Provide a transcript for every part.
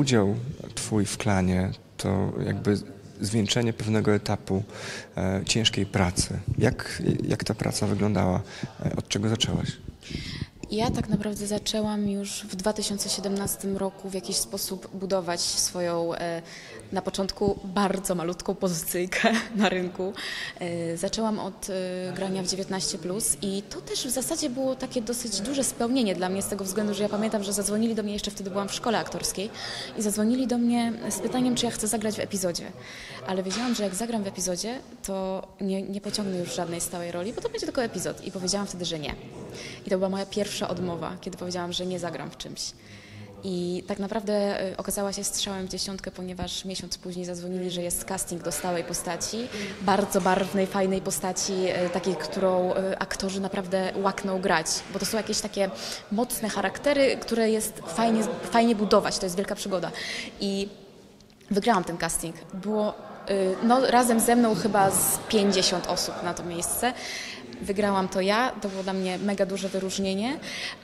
udział twój w klanie to jakby zwieńczenie pewnego etapu ciężkiej pracy. Jak ta praca wyglądała? Od czego zaczęłaś? Ja tak naprawdę zaczęłam już w 2017 roku w jakiś sposób budować swoją na początku bardzo malutką pozycyjkę na rynku. Zaczęłam od grania w 19+, i to też w zasadzie było takie dosyć duże spełnienie dla mnie z tego względu, że ja pamiętam, że zadzwonili do mnie, jeszcze wtedy byłam w szkole aktorskiej, i zadzwonili do mnie z pytaniem, czy ja chcę zagrać w epizodzie. Ale wiedziałam, że jak zagram w epizodzie, to nie pociągnę już żadnej stałej roli, bo to będzie tylko epizod, i powiedziałam wtedy, że nie. I to była moja pierwsza odmowa, kiedy powiedziałam, że nie zagram w czymś. I tak naprawdę okazała się strzałem w dziesiątkę, ponieważ miesiąc później zadzwonili, że jest casting do stałej postaci, bardzo barwnej, fajnej postaci, takiej, którą aktorzy naprawdę łakną grać, bo to są jakieś takie mocne charaktery, które jest fajnie budować, to jest wielka przygoda. I wygrałam ten casting. Było razem ze mną chyba z 50 osób na to miejsce. Wygrałam to ja, to było dla mnie mega duże wyróżnienie,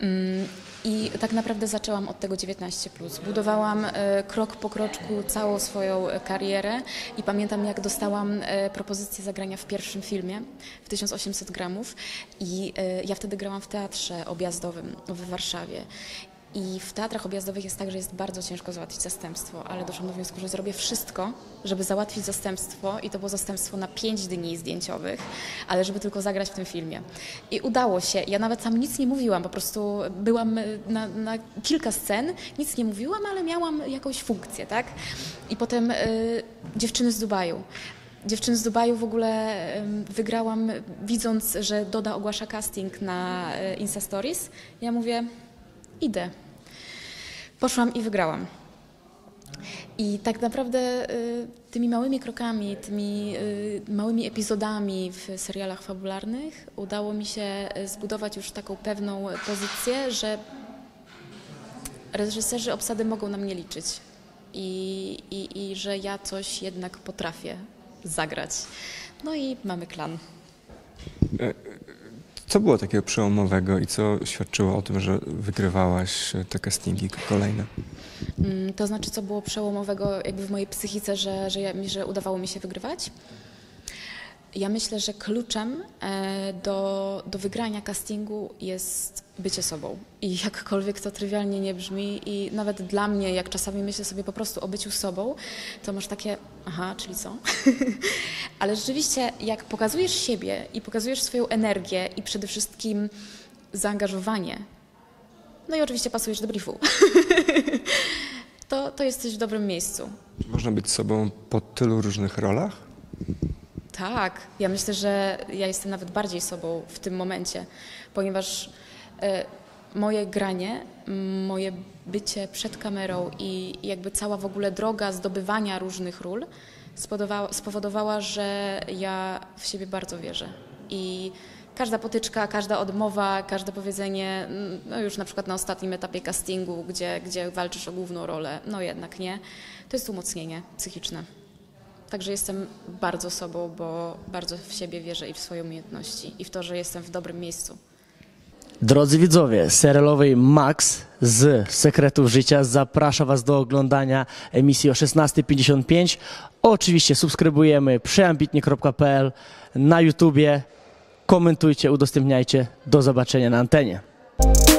i tak naprawdę zaczęłam od tego 19+. Budowałam krok po kroczku całą swoją karierę i pamiętam, jak dostałam propozycję zagrania w pierwszym filmie w 1800 gramów, i ja wtedy grałam w teatrze objazdowym w Warszawie. I w teatrach objazdowych jest tak, że jest bardzo ciężko załatwić zastępstwo, ale doszłam do wniosku, że zrobię wszystko, żeby załatwić zastępstwo, i to było zastępstwo na 5 dni zdjęciowych, ale żeby tylko zagrać w tym filmie. I udało się. Ja nawet tam nic nie mówiłam, po prostu byłam na kilka scen, nic nie mówiłam, ale miałam jakąś funkcję, tak? I potem Dziewczyny z Dubaju. Dziewczyny z Dubaju w ogóle wygrałam, widząc, że Doda ogłasza casting na Insta Stories. Ja mówię, idę. Poszłam i wygrałam. I tak naprawdę tymi małymi krokami, tymi małymi epizodami w serialach fabularnych udało mi się zbudować już taką pewną pozycję, że reżyserzy obsady mogą na mnie liczyć i że ja coś jednak potrafię zagrać. No i mamy klan. Co było takiego przełomowego i co świadczyło o tym, że wygrywałaś te castingi kolejne? To znaczy, co było przełomowego jakby w mojej psychice, że udawało mi się wygrywać? Ja myślę, że kluczem do wygrania castingu jest bycie sobą. I jakkolwiek to trywialnie nie brzmi, i nawet dla mnie, jak czasami myślę sobie po prostu o byciu sobą, to masz takie, aha, czyli co? Ale rzeczywiście, jak pokazujesz siebie i pokazujesz swoją energię i przede wszystkim zaangażowanie, no i oczywiście pasujesz do briefu, to jesteś w dobrym miejscu. Czy można być sobą po tylu różnych rolach? Tak, ja myślę, że ja jestem nawet bardziej sobą w tym momencie, ponieważ moje granie, moje bycie przed kamerą i jakby cała w ogóle droga zdobywania różnych ról spowodowała, że ja w siebie bardzo wierzę. I każda potyczka, każda odmowa, każde powiedzenie, no już na przykład na ostatnim etapie castingu, gdzie walczysz o główną rolę, no jednak nie, to jest umocnienie psychiczne. Także jestem bardzo sobą, bo bardzo w siebie wierzę i w swoje umiejętności i w to, że jestem w dobrym miejscu. Drodzy widzowie, serialowej Max z Sekretów Życia zaprasza Was do oglądania emisji o 16:55. Oczywiście subskrybujemy przeambitnie.pl na YouTubie. Komentujcie, udostępniajcie. Do zobaczenia na antenie.